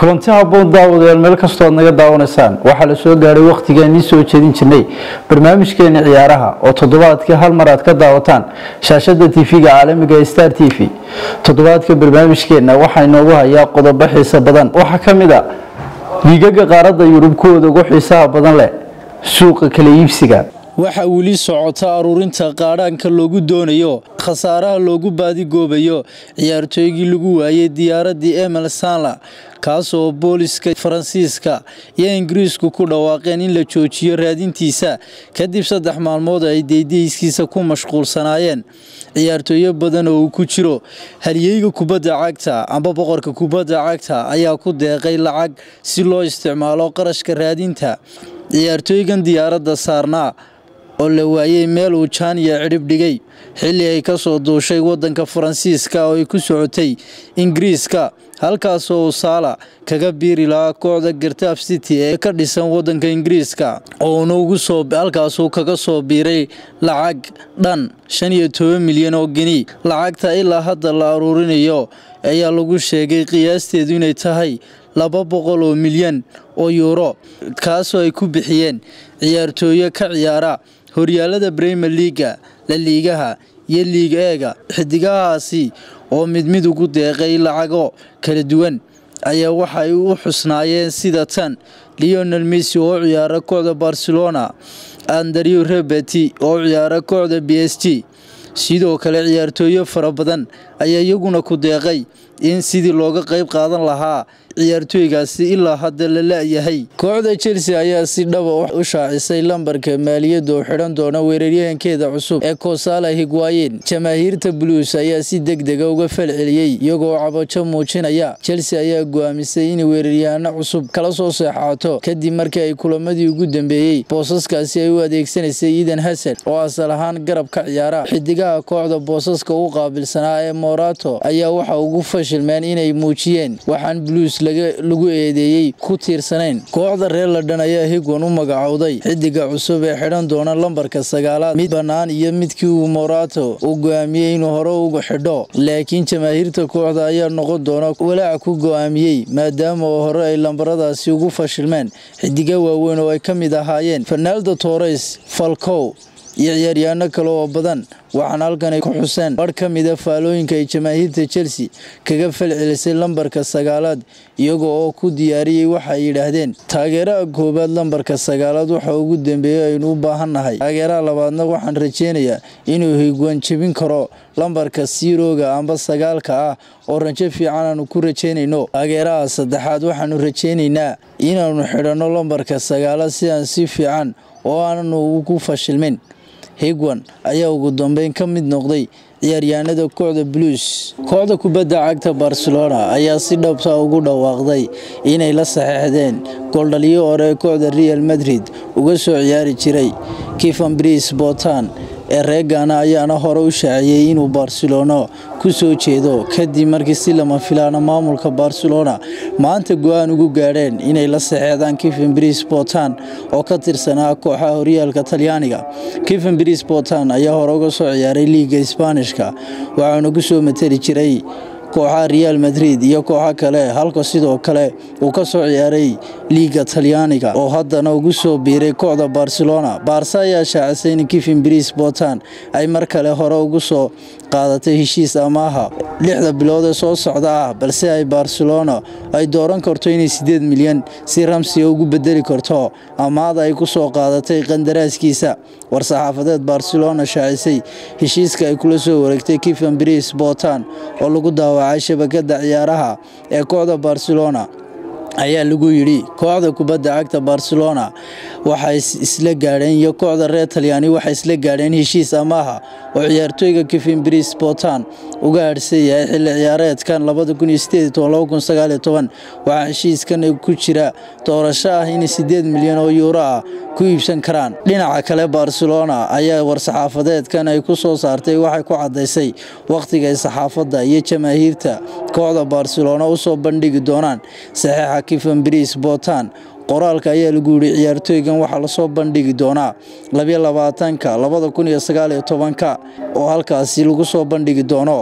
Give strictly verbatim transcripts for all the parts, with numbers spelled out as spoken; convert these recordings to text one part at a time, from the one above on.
kulanti habboon daawadayaal meel kastoo aad naga daawanaysaan waxaa la soo gaaray waqtigeennii soo jeedin jirnay barnaamijkeena ciyaaraha oo toddobaadkii hal mar aad ka daawataan shaashada tv-ga caalamiga ee Star T V. toddobaadka barnaamijkeena waxaa inoogu hayaa qodobo xiiso badan. waxaa ka mid ah liigaga qaaradda Yurub kuwooda ugu xiisaha badan leh suuqa kala iibsiga. waxa wili socota aruurinta qaadhaanka loogu doonayo khasaaraha loogu baadi goobayo ciyaartooygii lagu waayay diyaaradii Emil Sala kaasoo booliska Faransiiska iyo Ingiriisku ku dhawaaqeen in la joojiyo raadintiisa kadib saddex maalmood ay deydeyskiisa ku mashquulsanaayeen. ciyaartooyo badan oo ku jiro halyeyga kubadda cagta amba boqorka kubadda cagta ayaa ku deeqay lacag si loo isticmaalo qarashka raadinta ciyaartooygan diyaaradda saarnaa oo la waayay meel uu Jaaniya cirib dhigay xilli ay ka soo duushay wadanka Faransiiska oo ay ku socotay Ingiriiska halkaas oo Sala kaga biiri lahaa kooxda Getafe City ee ka dhisan wadanka Ingiriiska oo ugu soo halkaas uu kaga soo biiray lacag dhan shan iyo toban milyan oo gini. lacagta ilaa hadda la aruurinayo ayaa lagu sheegay qiyaasteedu inay tahay laba boqol oo milyan oo euro kaasoo ay ku bixiyeen ciyaartooyo ka ciyaara horyaalada Premier League, La Liga iyo Liga Eega. xidigahaasi oo mid mid ugu deeqay lacago kala duwan ayaa waxa ay u xusnaayeen sida tan Lionel Messi oo ciyaara kooxda Barcelona, Andrea Roberti oo ciyaara kooxda P S G. sidoo kale ciyaartooyo fara badan ayaa iyaguna ku deeqay in sidii looga qayb qaadan lahaa ciyaartooygaasi ilaa hadda la laayahay. kooxda Chelsea ayaa si dhab ah u shaacisay lambarka maaliyadda oo xiran doona weeraryahankeeda cusub ee Gonzalo Higuain. Jamaahiirta Blues ayaa si degdeg ah uga falceliyay iyagoo cabajo muujinaya. Chelsea ayaa go'aamisay in weeraryahanno cusub kala soo saxaato kadib markii ay kulamadii ugu dambeeyay boosaskaasi ay u adeegsanaysay Eden Hazard oo asal ahaan garab ka ciyaara. xidigaha kooxda boosaska u qaabilsanaa ee Morata ayaa waxa ugu fashilmeen inay muujiyeen waxaan Blues lagu eedeeyay ku tiirsaneen. kooxda reer London ayaa Higuain u magacowday xidiga cusub ee xiran doona lambarka sagaalaad mid banaan iyo midkii uu Morata u go'aamiyay inuu hore uga xidho. laakiin jamaahiirta kooxda ayaa noqon doona walaac ku go'aamiyay maadaama hore ay lambaradaasi ugu fashilmeen xidiga waaweyn oo ay ka mid ahaayeen Fernando Torres, Falcao iyo ciyaaryahanno kale oo badan. waxaan halkan ku xuseen bar ka mid ah faalooyinka ay jamaahiirta Chelsea kaga falcelisay lambarka sagaalaad iyagoo oo ku diyaariyay waxa ay yiraahdeen taageeraha koobaad lambarka sagaalaad waxa ugu dambeeyay aynu u baahanahay. taageeraha labaadna waxaan rajeynayaa inuu Higuain jebin karo lambarka zero-ga amba sagaalka ah oo rajo fiican aanu ku rajeynayno. taageeraha saddexaad waxaanu rajeynaynaa inaanu xidhano lambarka sagaalaad si aan si fiican oo aanu ugu fashilmin. Higuain ayaa ugu dambeyn ka mid noqday ciyaaryahanada kooxda Blues. kooxda kubadda cagta Barcelona ayaa si dhabta ugu dhawaaqday inay la saxeexdeen gooldhaliyo hore kooxda Real Madrid uga soo ciyaari jiray Kevin Boateng ee reegana ayaana hore u shaaciyay inuu Barcelona ku soo jeedo kadib markii si lama filaan maamulka Barcelona maanta go'aan ugu gaareen inay la saxeexdaan Kevin Boateng oo ka tirsanaa kooxaha horyaalka Talyaaniga. Kevin Boateng ayaa hore uga soo ciyaaray Liga Isbaanishka waxaana ku soo matali jiray kooxaha Real Madrid iyo kooxo kale halka sidoo kale uu ka soo ciyaaray Liga Talyaaniga oo haddana ugu soo biiray kooxda Barcelona. Barca ayaa shaacisay in Kevin Boateng ay mar kale hore ugu soo qaadatay heshiis amaaha lixda bilood ee soo socda ah balse ay Barcelona ay dooran karto inay sideed milyan si Ramsey ugu bedeli karto amaahda ay ku soo qaadatay qandaraaskiisa. war-saxaafadeed Barcelona shaacisay heshiiska ay kula soo wareegtay Kevin Boateng oo lagu daawacay shabakada ciyaaraha ee kooxda Barcelona ayaa lagu yiri kooxda kubadda cagta Barcelona waxay isla gaareen iyo kooxda reer Talyaani waxay isla gaareen heshiis amaaha oo ciyaartooyga Kevin Boateng uga harsay xilli ciyaareedkan laba kun iyo siddeed iyo toban laba kun iyo sagaal iyo toban. waxa heshiiskan ku jira doorasho ah in sideed milyan oo euro ah ku iibsan karaan. dhinaca kale Barcelona ayaa war-saxaafadeedkan ay ku soo saartay waxay ku cadeysay waqtiga ay saxaafadda iyo jamaahiirta kooxda Barcelona u soo bandhigi doonaan saxiixa Kevin Boateng. qoraalka ayaa lagu yiri ciyaartooygan waxa la soo bandhigi doonaa laba iyo labaatanka laba kun iyo sagaal iyo toban oo halkaasi lagu soo bandhigi doono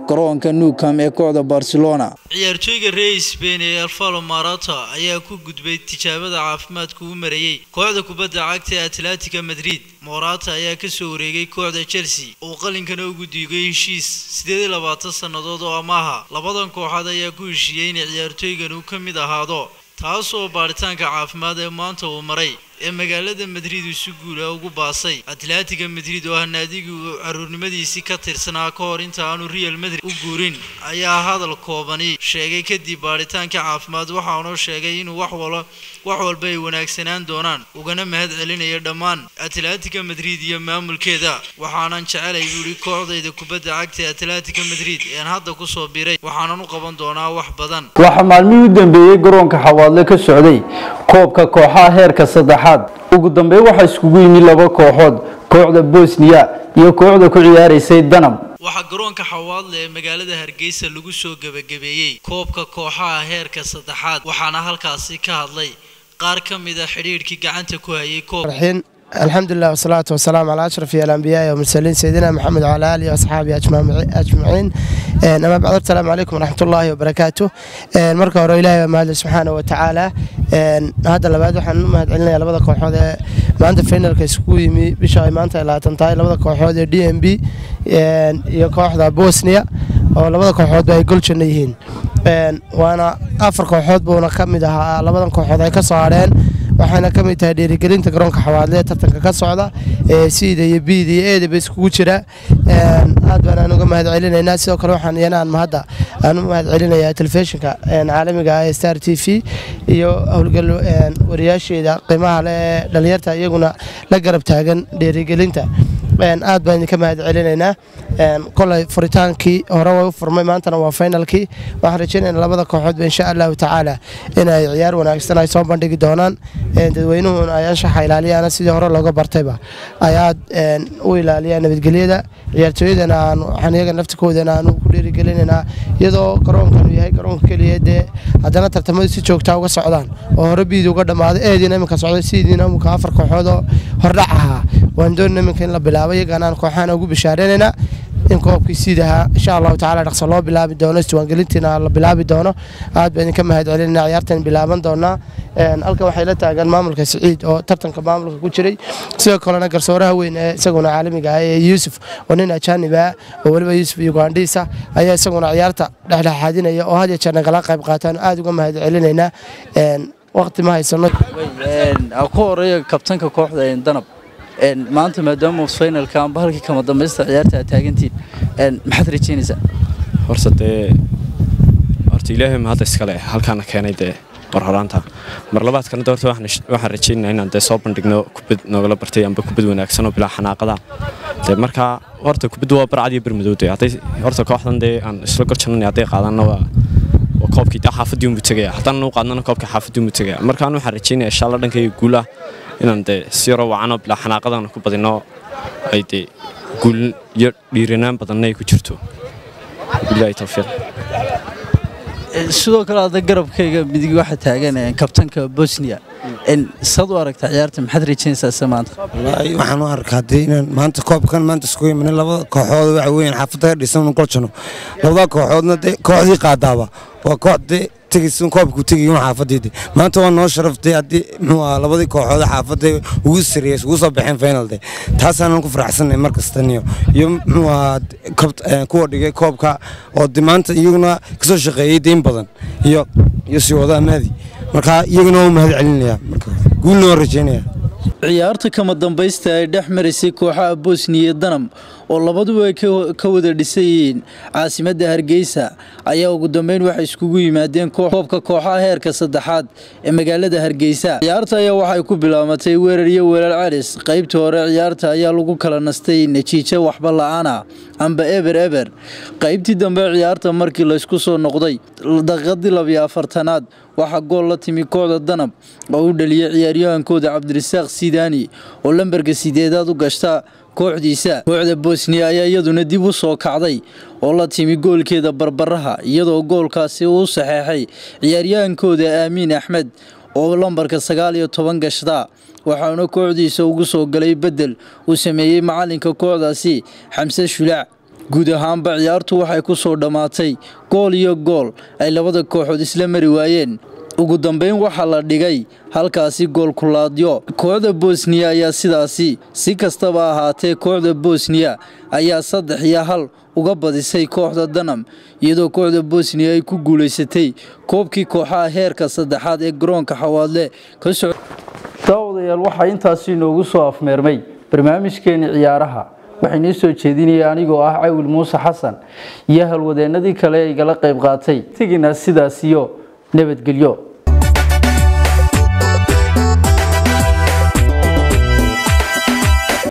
garoonka Nou Camp ee kooxda Barcelona. ciyaartoyga reer Spain ee Alvaro Morata ayaa ku gudbay tijaabada caafimaadka uu marayay kooxda kubadda cagta ee Atletico Madrid. Morata ayaa ka soo wareegay kooxda Chelsea oo qalinkana ugu diigay heshiis siddeed iyo labaatan sanadood oo amaah. labadan kooxood ayaa ku heshiiyay in ciyaartoygan uu ka mid ahaado taasoo baaritaanka caafimaad ee maanta uu maray ee magaalada Madrid isu guul ugu baasay. Atletico Madrid oo naadigu caruurnimadiisii ka tirsanaa ka hor inta aanu Real Madrid u guurin ayaa hadal koobani sheegay kadib baaritaanka caafimaad waxa uu sheegay inuu wax walba wax walba ay wanaagsanaan doonaan ugana mahad celinayo dhammaan Atletico Madrid iyo maamulkeeda. waxaanan jecelay yiri kooxdayda kubadda cagta ee Atletico Madrid ee hadda ku soo biiray waxaanan u qaban doonaa wax badan. waxa maalmihii u dambeeyay garoonka xawaadle ka socday koobka kooxaha heerka saddexaad ugu dambeyn waxa iskugu yimid laba kooxood kooxda Bosnia iyo kooxda ku ciyaaraysay Danam. waxa garoonka xawaadle ee magaalada Hargeysa lagu soo gabagabeeyay koobka kooxaha heerka saddexaad waxaana halkaasi ka hadlay qaar ka mid ah xiriirkii gacanta ku hayay koobka. الحمد لله والصلاة والسلام على أشرف الأنبياء والمرسلين سيدنا محمد وعلى آله وأصحابه أجمعين. أما بعد السلام عليكم ورحمة الله وبركاته. المركز ورا إلهي ومهد سبحانه وتعالى. هذا اللي بعده حن مهد علينا لبضة كوحدة ما عنده فينال كيسكوي بشاي ما أنت لا تنتهي لبضة كوحدة دي إم بي يكوحدة بوسنيا أو لبضة كوحدة يقول شنيهين. وأنا أفرق كوحدة بونا كم ده لبضة كوحدة كسرين waxaana ka mid tahay dhiirigelinta garoonka xawaadle tartanka ka socda ee sida iyo B D A da isku jira aad baan uga mahad celinaynaa sidoo kale waxaan yanaan mahada aan u mahad celinayaa telefishinka caalamiga ah ee Star T V iyo howlgal wariyaasheeda qiimaha leh dhalinyarta iyaguna la garab taagan dhiirigelinta aad baan ka mahad celinaynaa kolay furitaankii hore way u furmay maantana waa finalkii waxaan rajaynaynaa labada kooxood insha Allah taala inay ciyaar wanaagsan ay soo bandhigi doonaan dadweynuhu ay anshaxa ilaaliyaan sidii hore looga bartayba ayaad u ilaaliyaan nabadgelyada ciyaartooydana aan waxaan iyaga naftikooda aan ku dhiirigelinaynaa iyadoo garoonkan yahay garoonka kaliya ee haddana tartamada si joogto ah uga socdaan oo hore biid uga dhamaaday eedina iminka socday sidiina iminka afar kooxood oo hordhac ah waan doonaa iminka in la bilaabo iyagana kooxana ugu bishaareynayna in koobkii sidaha insha Allah taala dhaqso loo bilaabi doono iswaangelintiina la bilaabi doono aad baan ka mahad celinaa ciyaartan bilaaban doona een halka waxay la taagan maamulka Saciid oo tartanka maamulka ku jiray sidoo kalena garsooraha weyn ee isaguna caalamiga ah ee Yusuf oo nin ajnabi ah oo waliba Yusuf Ugandisa ayaa isaguna ciyaarta dhexdhexaadinaya oo had iyo jeer nagala qayb qaataan aad uga mahad celinaynaa een waqti ma haysano een ku horeeya kabtanka kooxda ee Danab een maanta maadaama finalka aan bahalkii kama dambaysta ciyaarta taagantiin een maxaad rajaynaysaa horsate horta Ilaahay ma hadda iska leh halkaan keenay de war horaanta mar labaad kana doorto waxaan waxaan rajaynaynaa inaan de soo bandhigno kubad nogala bartay amba kubad wanaagsan oo bilaa xanaaqada de marka horta kubad waa barcad iyo barmadowday haday horta kooxdan de aan isla gorjanay haday qaadana waa koobkii xaafadii u tagaya haddana uu qaadana koobka xaafadii u tagaya marka aan waxaan rajaynayaa insha Allah dhankay guula inaan de siro wacano bilaa xanaaqadan ku badino ay de guul iyo dhiiranaan badan ay ku jirto billahi tawfiiq sidoo kale aad garabkayga midig waxa taagan kabtanka Bosnia in sad u aragta ciyaarta maxaad rajaynaysaa samaanta wallahi waxaan u arkaa inaan maanta koobkan maanta isku yimaanay laba kooxood waxa weeyaan xaafadda dhisan golchano labada kooxoodna kooxdii qaadaaba waa kooxdii تجسون كوب كتيجي يوم حافظتي ما أنت وانا شرفت عدي مو لبضي كوحدة حافظتي وسريس وصبحين فينال دي تحسن أنكم فرح سنة مركز تانية يوم مو كوب كور دقيقة كوب كا ودمانت يجونا كسر شقي دين بدن يو يسوي هذا ماذي مركا يجونا مهد علينا مركا قولنا رجينا ciyaarta kama dambaysta ay dhex marisay kooxaha Bosnia Danam oo labaduba ay ka wada dhisayeen caasimadda Hargeysa ayaa ugu dambeyn waxay iskugu yimaadeen koobka kooxaha heerka saddexaad ee magaalada Hargeysa. ciyaarta ayaa waxay ku bilaabatay weerar iyo weerar caris qaybta hore ciyaarta ayaa lagu kala nastay natiijo waxba la'aan ah amba ever ever qaybtii dambe ciyaarta markii la isku soo noqday daqiiqadii laba iyo afartanaad waxa gool la timi kooxda Danam oo u dhaliyay ciyaaryahankooda Cabdirasaaq Sidani oo lambarka sideedaad u gashta kooxdiisa. kooxda Bosnia ayaa iyaduna dib u soo kacday oo la timi goolkeeda barbaraha iyadoo goolkaasi uu saxeexay ciyaaryahankooda Aamin Axmed oo lambarka sagaal iyo toban gashta waxaana kooxdiisa ugu soo galay bedel uu sameeyay macalinka kooxdaasi Xamse Shulaac guud ahaanba ciyaartu waxay ku soo dhamaatay gool iyo gool ay labada kooxood isla mari waayeen ugu dambeyn waxa la dhigay halkaasi gool kulaadyo kooxda Bosnia ayaa sidaasi si kastaba ahaatee kooxda Bosnia ayaa saddex iyo hal uga badisay kooxda Danam iyadoo kooxda Bosnia ay ku guuleysatay koobkii kooxaha heerka saddexaad ee garoonka Xawaadle ka soo daawadayaal waxa intaasi noogu soo afmeermay barnaamijkeena ciyaaraha waxaan soo jeedinayay anigoo ah Caawil Muuse Xasan iyo halwadeenadii kale ee igala qayb qaatay tigina sidaas iyo nabadgelyo.